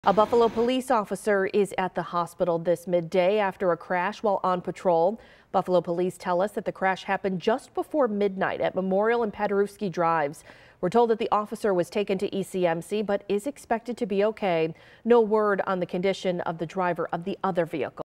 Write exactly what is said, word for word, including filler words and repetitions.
A Buffalo police officer is at the hospital this midday after a crash while on patrol. Buffalo police tell us that the crash happened just before midnight at Memorial and PADEREWSKI drives. We're told that the officer was taken to E C M C but is expected to be okay. No word on the condition of the driver of the other vehicle.